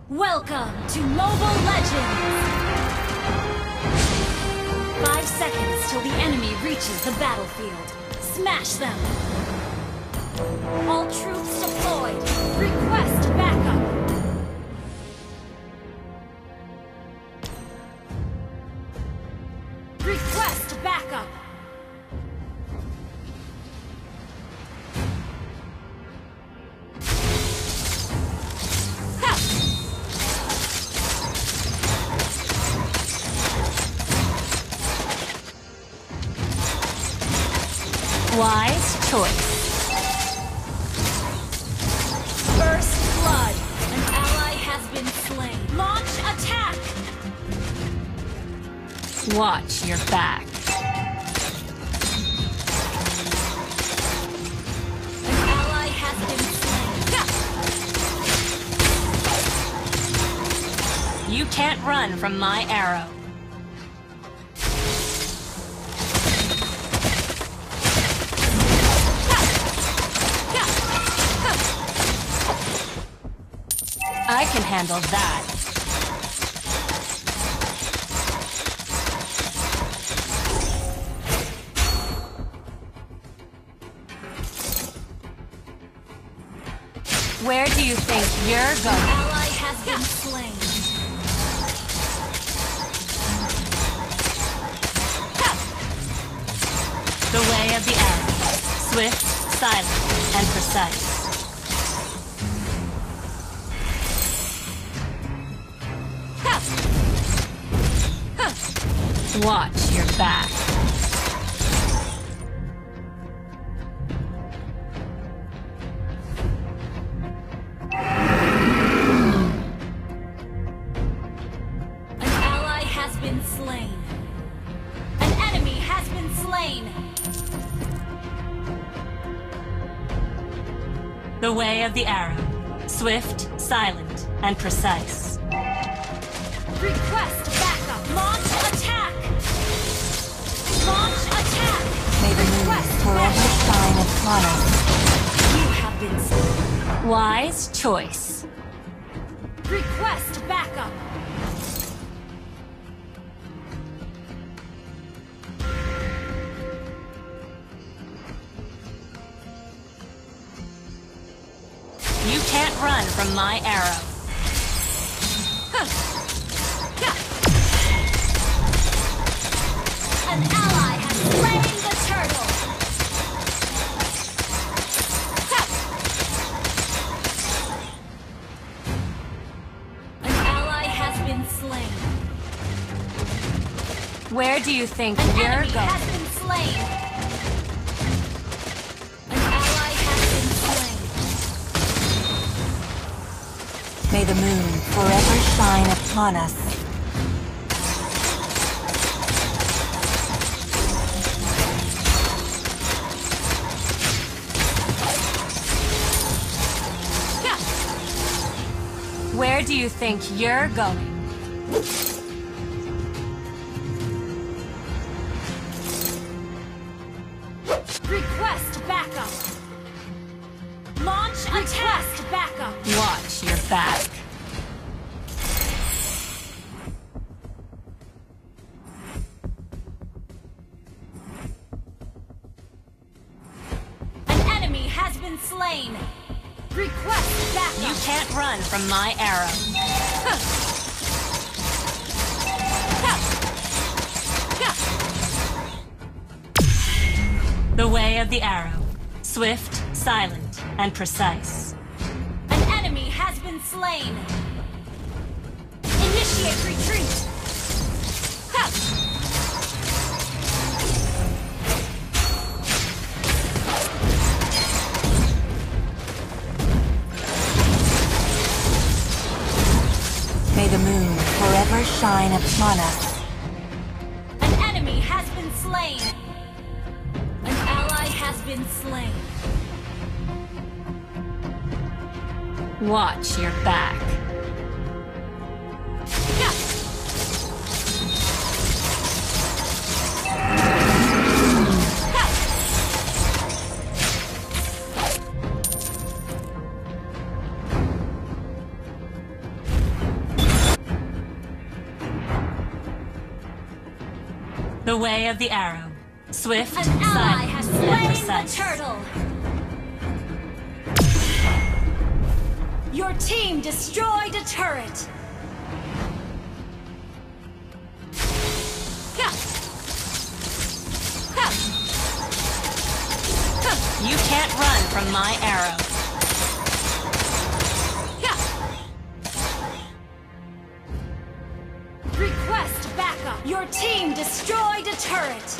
Welcome to Mobile Legends! 5 seconds till the enemy reaches the battlefield. Smash them! All troops deployed. Request backup. Request backup. Wise choice. First blood. An ally has been slain. Launch attack. Watch your back. An ally has been slain. You can't run from my arrow. I can handle that. Where do you think you're going? An ally has been slain. The way of the arrow. Swift, silent, and precise. Watch your back. An ally has been slain. An enemy has been slain. The way of the arrow. Swift, silent, and precise. Request backup. Launch attack. Launch attack! May the moon forever shine upon us. You have been slain. Wise choice. Request backup. You can't run from my arrow. An ally has slain the turtle! An ally has been slain. Where do you think you're going? An enemy has been slain. An ally has been slain. May the moon forever shine upon us. Where do you think you're going? Request backup! Launch attack! Backup! Watch your back. An enemy has been slain! Request backup! You can't run from my arrow. The way of the arrow. Swift, silent, and precise. An enemy has been slain. Initiate retreat. May the moon forever shine upon us. An enemy has been slain. An ally has been slain. Watch your back. The way of the arrow. Swift, An ally silent, has and slain the precise. turtle. Your team destroyed a turret. You can't run from my arrow. Request backup. Your team destroyed a turret.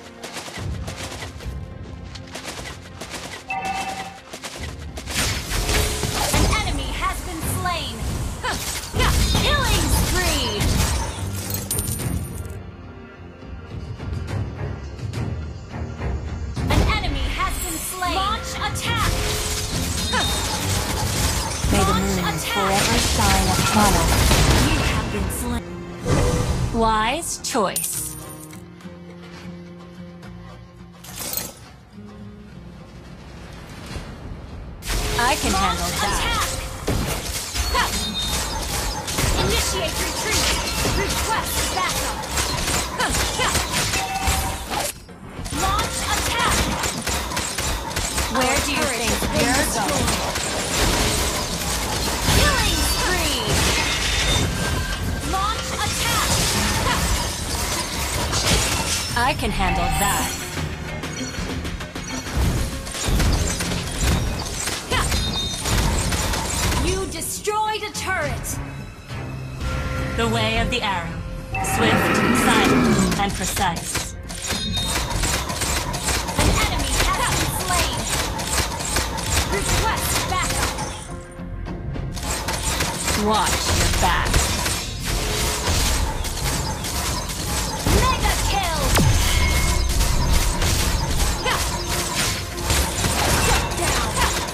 An enemy has been slain. Killing spree. An enemy has been slain. Launch attack. May the Launch moon attack. forever shine upon us. You have been slain. Wise choice. I can handle Launch that. attack. Initiate retreat. Request backup. Launch attack. Where do you Turret think has been you're destroyed. going? Killing spree. Launch attack. I can handle that. You destroyed a turret. The way of the arrow. Swift, silent, and precise. An enemy has been slain. Request backup. Watch your back. Mega kill. Shut down.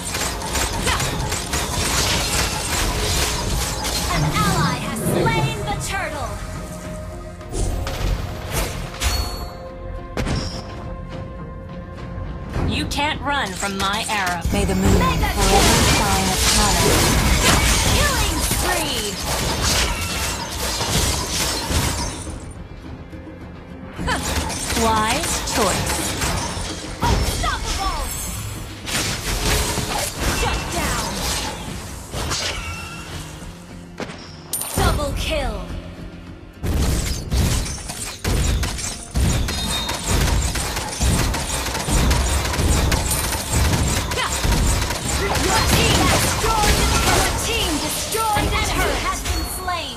An ally has slain the turtle. You can't run from my arrow. May the moon Mega forever shine upon us. Killing spree. Wise choice. Unstoppable. Shut down. Double kill. Your team destroyed the turret. Has been slain.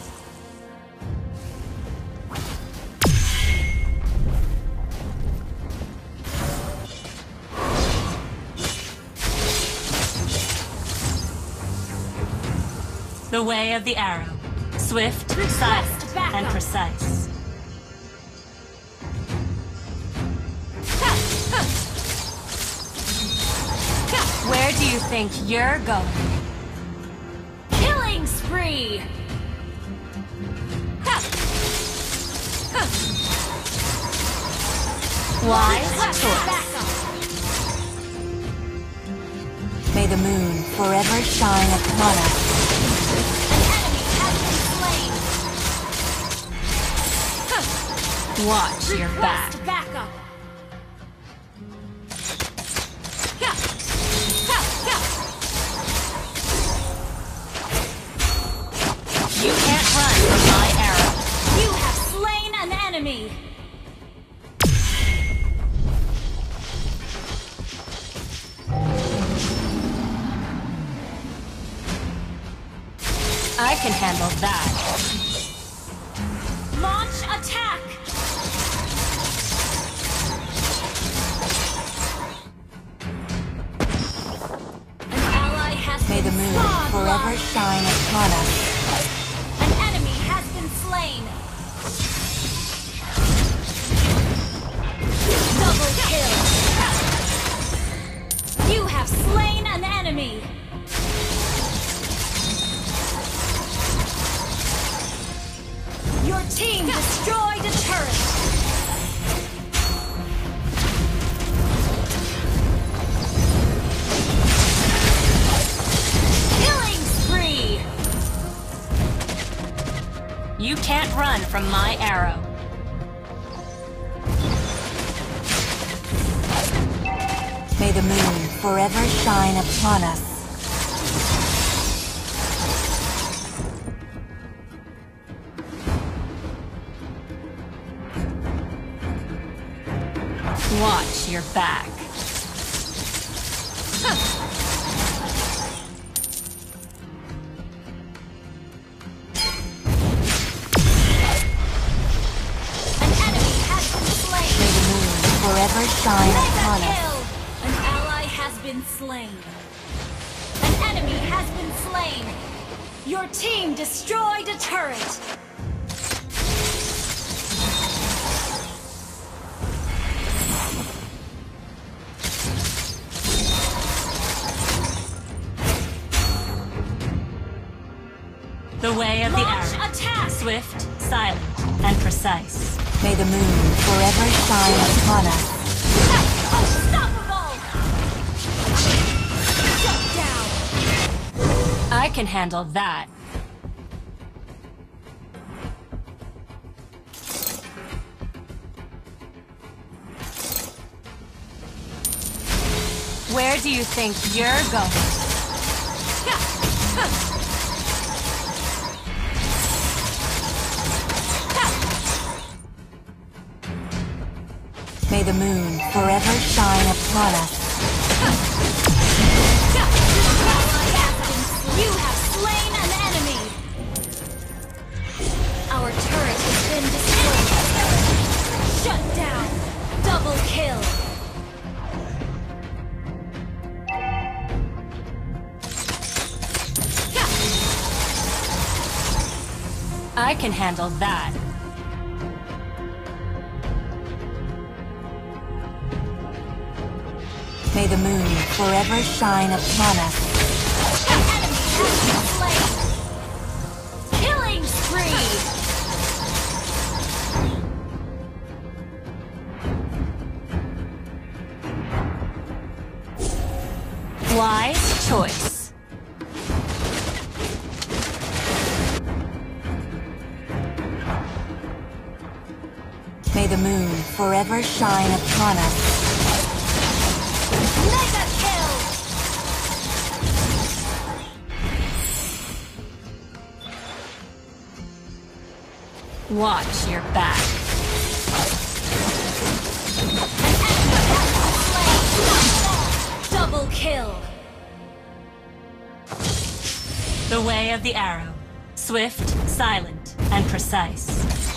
The way of the arrow. Swift, Request silent, backup. and precise. Where do you think you're going? Killing spree. Wise Request choice. backup. May the moon forever shine upon us. An enemy has been slain. Watch your back. Request backup. You can't run from my arrow. You have slain an enemy. I can handle that. Launch attack. An ally has May been the moon slaughtered. forever shine upon us. An enemy has been slain. Double kill. You have slain an enemy. Your team destroyed a turret. Killing spree. You can't run from my arrow. May the moon forever shine upon us. Watch your back. Forever shine upon us. Kill! An ally has been slain. An enemy has been slain. Your team destroyed a turret. The way of the Launch arrow. attack! Swift, silent, and precise. May the moon forever shine upon us. Unstoppable! Shut down! I can handle that. Where do you think you're going? May the moon forever shine upon us. You have slain an enemy! Our turret has been destroyed. Shut down! Double kill! I can handle that. May the moon forever shine upon us. The enemy has been slain! Killing spree! Wise choice. May the moon forever shine upon us. Mega kill! Watch your back. Double kill! The way of the arrow. Swift, silent, and precise.